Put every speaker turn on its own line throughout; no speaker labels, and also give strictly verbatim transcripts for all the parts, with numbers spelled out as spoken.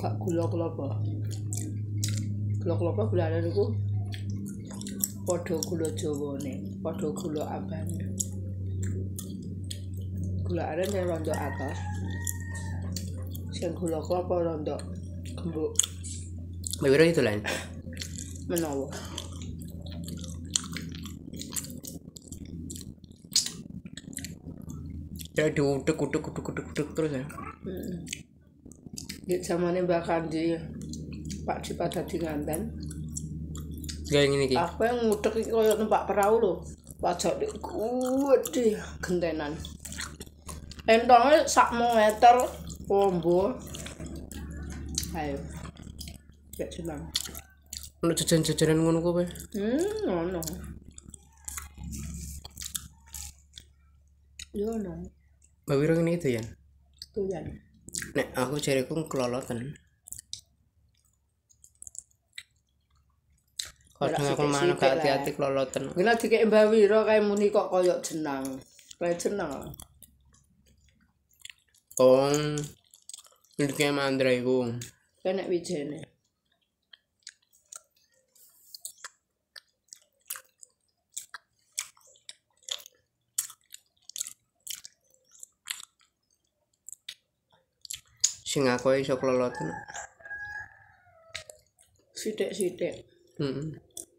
gak gula kelapa. Gula kelapa gulane niku padha gula Jawane, padha gula abane. Gula aren yang rondo atas. Sing gula kelapa rondo gembuk.
Bawiro itu lain.
Menawa.
Ya diudek udek udek udek udek terus ya.
Heeh. Di zamane Mbak Kandi Pak Dipa dadi nganten.
Kayak ngene iki.
Aku yang ngudek iki koyo numpak perahu lho. Pajake gede gentenan. Entongnya sak meter pombo. Ayo. Ya senang.
Ono jajan-jajanan ngono kowe.
Hmm, ono. Yo ono.
Bawiro ngene itu ya.
Tuyan.
Nek aku jariku keloloten. Kadang aku manuk gak hati-hati keloloten.
Ngene dikek Mbak Wiro kae muni kok koyo jenang. Kayak jenang.
Kong iki kayak mandra iku.
Kayak nek wijene.
Sing aku iso keloloten.
Sithik-sithik.
Heeh.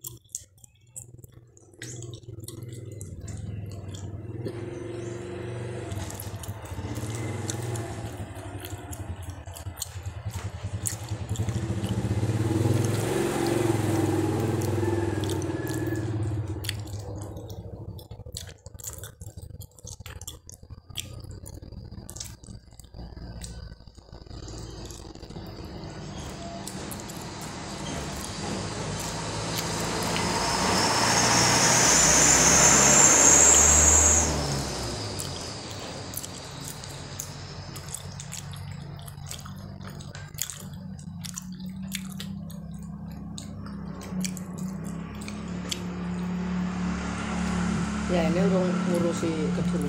Ya ini urung ngurusi kebun.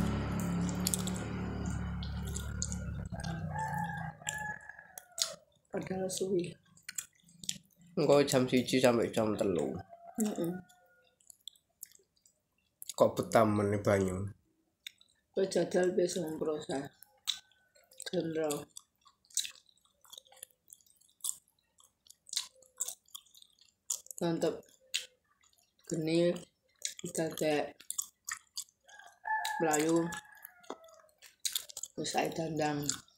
Padahal suwi.
Engko jam siji sampai jam telu.
Heeh.
Kok betamen banyu.
Kowe jajal wis proses. Jenderal. Mantap. Geni kita cek Melayu usai dandang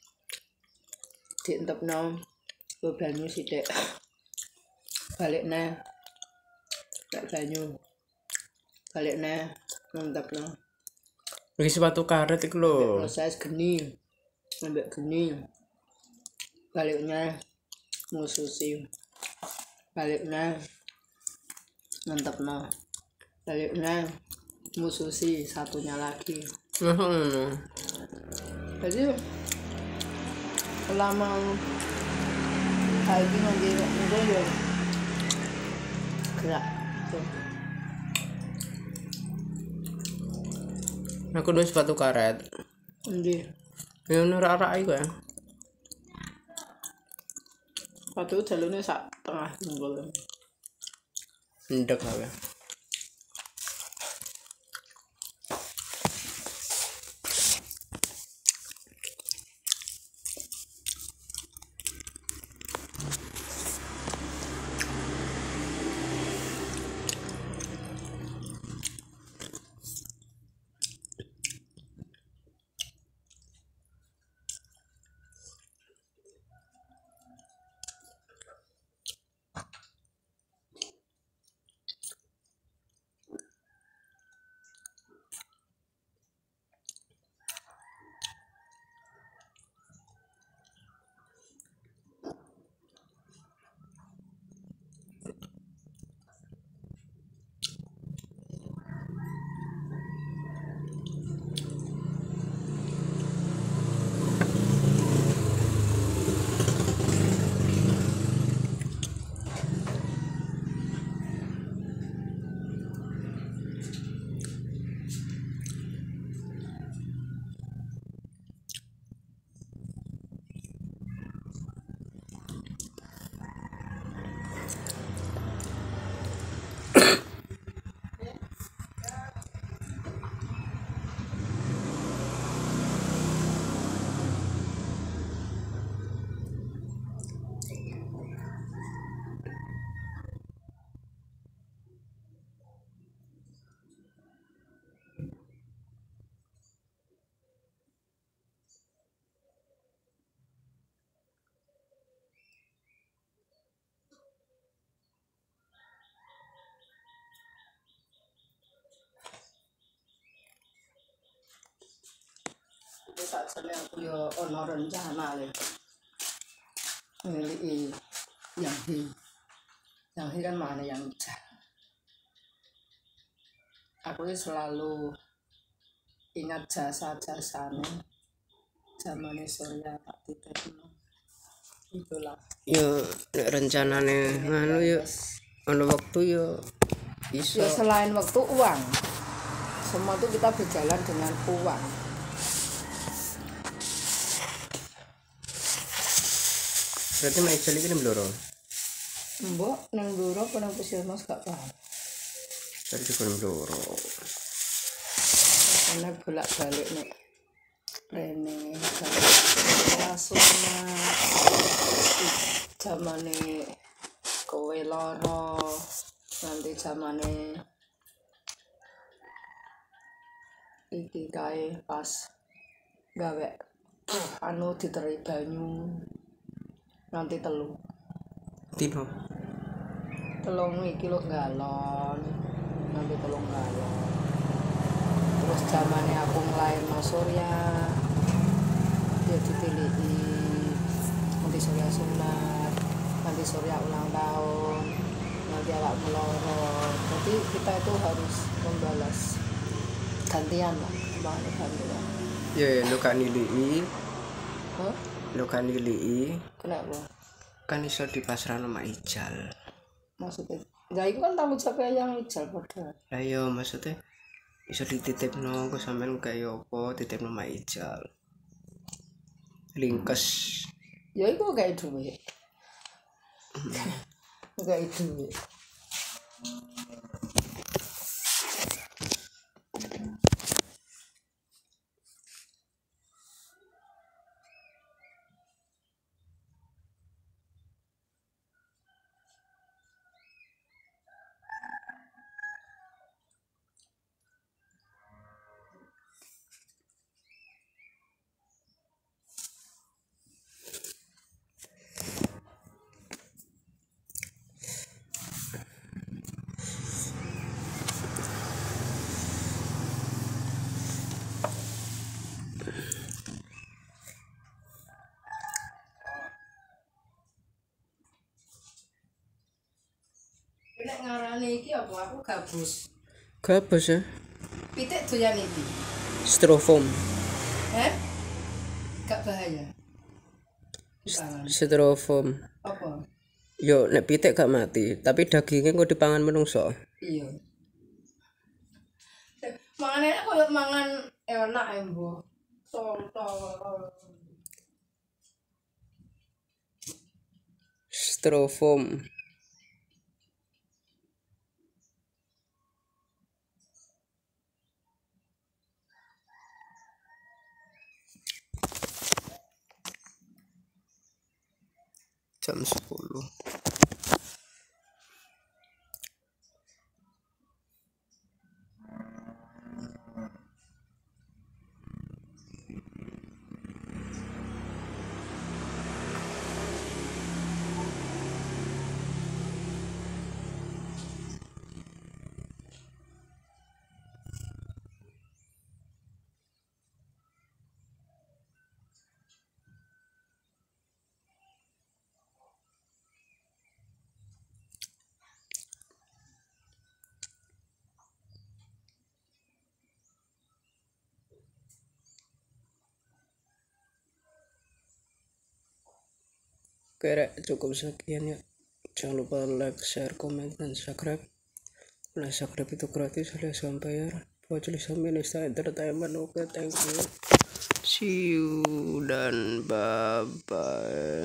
dientepno banyu sithik balikne tak banyu balikne ngentepno
Iki sepatu karet iku lho.
proses geni ambek geni baliknya ngususi baliknya ngentepno baliknya mususi satunya lagi.
Ngono.
Jadi selama lagi nanti nanti ya gerak.
Aku duwe sepatu karet.
Nanti
Ya ono rak-rak iku ya.
sepatu jalurnya sak tengah tunggul.
Ndek apa.
sakjane aku yo ono rencana le. Milih yang hi. Yang hi kan mana yang jah. Aku selalu ingat jasa-jasane zamane Surya tak ditekno. Itulah.
Yo nek rencanane nganu yo ono waktu yo iso.
Ya selain waktu uang. Semua itu kita berjalan dengan uang.
Berarti mek jeli iki mloro.
Mbok nang Bluro apa nang Puskesmas gak paham.
Dari juga mloro.
Karena bolak-balik nek rene langsung zamane kowe loro nanti zamane iki kae pas gawe anu diteri banyu nanti telu
Tino.
telung iki lho galon nanti telung galon terus zamane aku nglairno Surya ya dipilihi nanti Surya sunat nanti Surya ulang tahun nanti awak meloro jadi kita itu harus membalas gantian lah kemana gantian
Ya ya lo kan nilii.
huh?
Lo kan nilii.
Kenapa?
Kan iso dipasrahno mak Ijal.
Maksudnya ya itu kan tanggung jawab yang Ijal padha.
Lah yo maksudnya iso dititipno kok sampean kaya apa titipno mak Ijal. Lingkes.
Ya itu kayak duit. Kayak duit. Nek ngarane iki apa aku gabus.
Gabus ya?
Pitik doyan iki.
Styrofoam.
Eh? Gak bahaya. Dipangan.
Styrofoam.
Apa?
Yo nek pitik gak mati, tapi dagingnya kok dipangan menungso.
Iya. Mangane koyo mangan enak embo. Tol-tol.
Styrofoam. Jam sepuluh. Oke, cukup sekian ya. Jangan lupa like, share, komen, dan subscribe. Like, subscribe itu gratis, oleh sampai buat sampai next time entertainment. Oke, thank you. See you dan bye bye.